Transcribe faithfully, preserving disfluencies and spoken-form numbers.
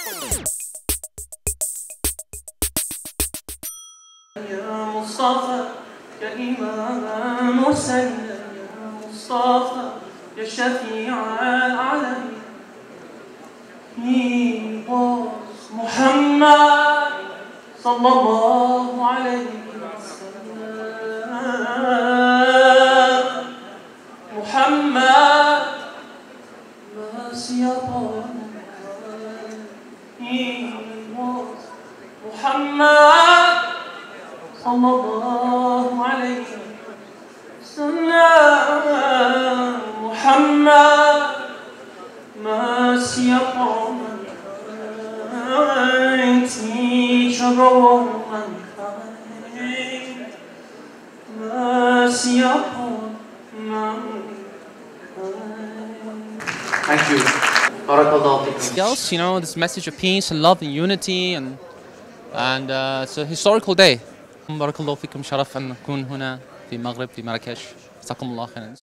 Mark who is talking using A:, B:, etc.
A: يا مصطفى يا إمام مرسلين يا مصطفى يا شفيع العالمين He was محمد صلى الله عليه وسلم محمد ما سيطان He was محمد صلى الله عليه وسلم محمد ما سيقوم teacher of mankind ما سيقوم Thank you. Barakallahu
B: else, you know, this message of peace and love and unity, and and uh, it's a historical day. بارك الله فيكم، شرف أن نكون هنا في المغرب في مراكش. جزاكم الله خيرا.